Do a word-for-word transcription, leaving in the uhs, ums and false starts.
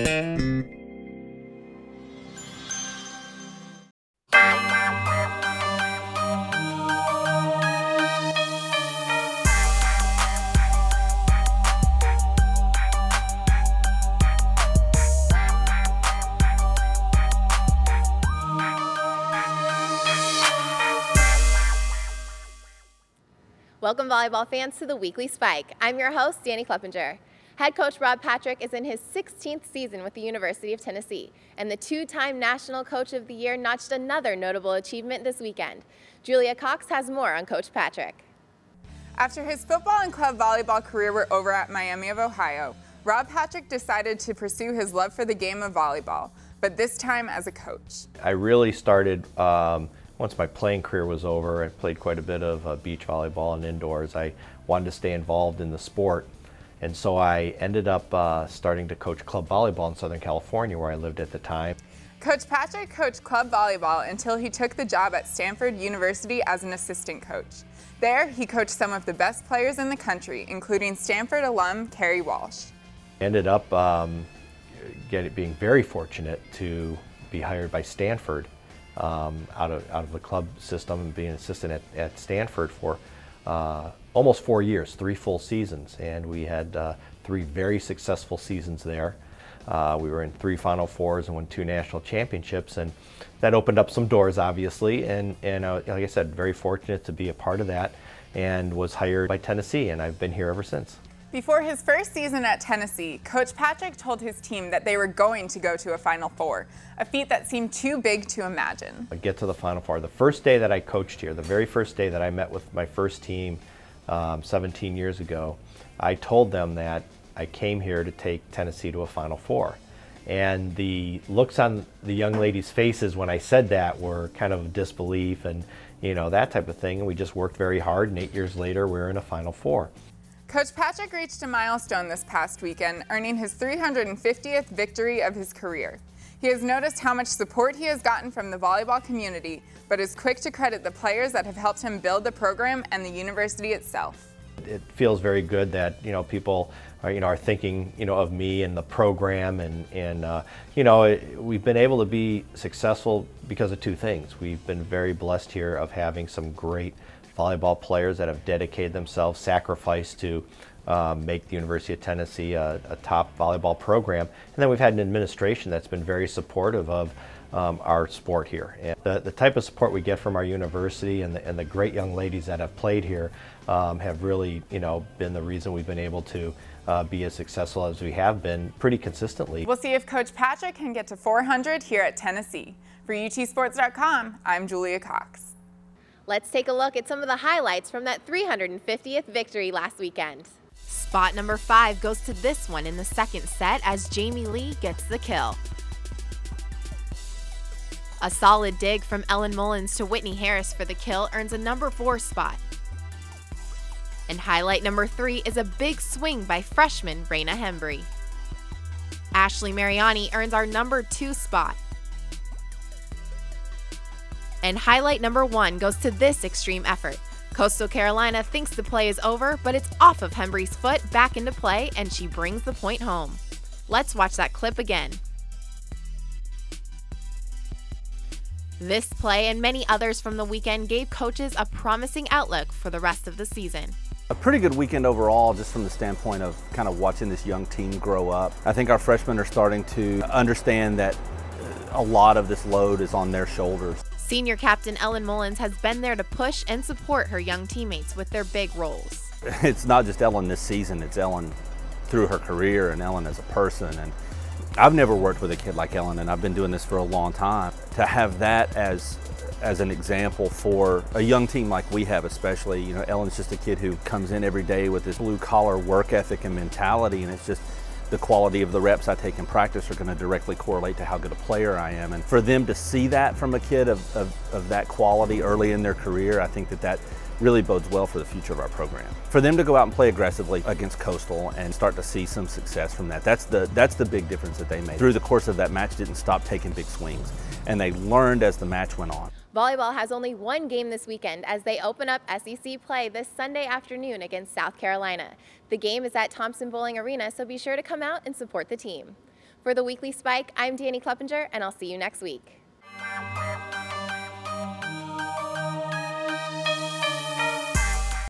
Welcome, volleyball fans, to the Weekly Spike. I'm your host, Danny Kleppinger. Head coach Rob Patrick is in his sixteenth season with the University of Tennessee, and the two-time National Coach of the Year notched another notable achievement this weekend. Julia Cox has more on Coach Patrick. After his football and club volleyball career were over at Miami of Ohio, Rob Patrick decided to pursue his love for the game of volleyball, but this time as a coach. I really started um, once my playing career was over. I played quite a bit of uh, beach volleyball and indoors. I wanted to stay involved in the sport, and so I ended up uh, starting to coach club volleyball in Southern California, where I lived at the time. Coach Patrick coached club volleyball until he took the job at Stanford University as an assistant coach. There, he coached some of the best players in the country, including Stanford alum Kerry Walsh. Ended up um, get, being very fortunate to be hired by Stanford um, out of out of the club system, and being an assistant at, at Stanford for uh, almost four years, three full seasons, and we had uh, three very successful seasons there. Uh, we were in three Final Fours and won two national championships, and that opened up some doors, obviously. And, and uh, like I said, very fortunate to be a part of that, and was hired by Tennessee, and I've been here ever since. Before his first season at Tennessee, Coach Patrick told his team that they were going to go to a Final Four, a feat that seemed too big to imagine. I get to the Final Four. The first day that I coached here, the very first day that I met with my first team um, seventeen years ago, I told them that I came here to take Tennessee to a Final Four. And the looks on the young ladies' faces when I said that were kind of disbelief and, you know, that type of thing. And we just worked very hard, and eight years later, we're in a Final Four. Coach Patrick reached a milestone this past weekend, earning his three hundred fiftieth victory of his career. He has noticed how much support he has gotten from the volleyball community, but is quick to credit the players that have helped him build the program and the university itself. It feels very good that, you know, people are, you know, are thinking, you know, of me and the program, and, and uh, you know, it, we've been able to be successful because of two things. We've been very blessed here of having some great volleyball players that have dedicated themselves, sacrificed to um, make the University of Tennessee a, a top volleyball program. And then we've had an administration that's been very supportive of um, our sport here. And the, the type of support we get from our university and the, and the great young ladies that have played here um, have really, you know, been the reason we've been able to uh, be as successful as we have been pretty consistently. We'll see if Coach Patrick can get to four hundred here at Tennessee. For U T sports dot com, I'm Julia Cox. Let's take a look at some of the highlights from that three hundred fiftieth victory last weekend. Spot number five goes to this one in the second set as Jamie Lee gets the kill. A solid dig from Ellen Mullins to Whitney Harris for the kill earns a number four spot. And highlight number three is a big swing by freshman Raina Hembry. Ashley Mariani earns our number two spot. And highlight number one goes to this extreme effort. Coastal Carolina thinks the play is over, but it's off of Hembry's foot back into play, and she brings the point home. Let's watch that clip again. This play and many others from the weekend gave coaches a promising outlook for the rest of the season. A pretty good weekend overall, just from the standpoint of kind of watching this young team grow up. I think our freshmen are starting to understand that a lot of this load is on their shoulders. Senior captain Ellen Mullins has been there to push and support her young teammates with their big roles. It's not just Ellen this season, it's Ellen through her career and Ellen as a person. And I've never worked with a kid like Ellen, and I've been doing this for a long time. To have that as as an example for a young team like we have, especially, you know, Ellen's just a kid who comes in every day with this blue collar work ethic and mentality, and it's just the quality of the reps I take in practice are going to directly correlate to how good a player I am. And for them to see that from a kid of, of, of that quality early in their career, I think that that really bodes well for the future of our program. For them to go out and play aggressively against Coastal and start to see some success from that, that's the, that's the big difference that they made. Through the course of that match, didn't stop taking big swings, and they learned as the match went on. Volleyball has only one game this weekend as they open up S E C play this Sunday afternoon against South Carolina. The game is at Thompson Bowling Arena, so be sure to come out and support the team. For the Weekly Spike, I'm Danny Kleppinger, and I'll see you next week.